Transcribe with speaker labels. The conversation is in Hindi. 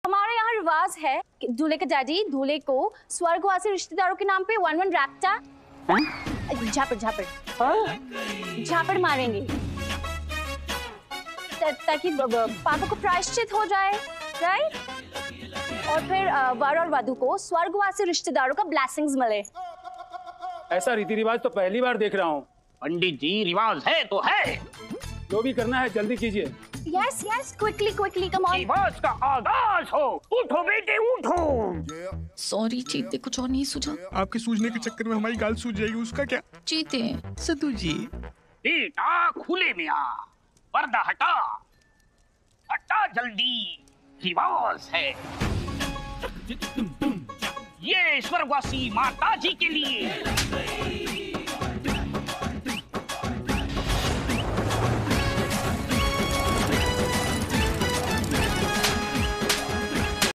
Speaker 1: हमारे यहाँ रिवाज है कि दूल्हे का डैडी दूल्हे को स्वर्गवासी रिश्तेदारों के नाम पे 1-1 रैप्टा झापड़ मारेंगे ताकि पापों को प्रायश्चित हो जाए, राइट? और फिर वर और वधू को स्वर्गवासी रिश्तेदारों का ब्लेसिंग्स मिले।
Speaker 2: ऐसा रीति रिवाज तो पहली बार देख रहा हूँ।
Speaker 3: पंडित जी, रिवाज है तो है,
Speaker 2: जो भी करना है जल्दी कीजिए।
Speaker 1: Yes, quickly, come on.
Speaker 3: रिवाज का आगाज हो। उठो बेटे उठो।
Speaker 4: सॉरी चीते, कुछ और नहीं सूझा।
Speaker 5: आपके सूझने के चक्कर में हमारी गाल सूझ जाएगी, उसका क्या?
Speaker 4: चीते
Speaker 5: सदू जी,
Speaker 3: बेटा खुले में आ, पर्दा हटा, हटा जल्दी, रिवाज है। ये स्वर्गवासी माता जी के लिए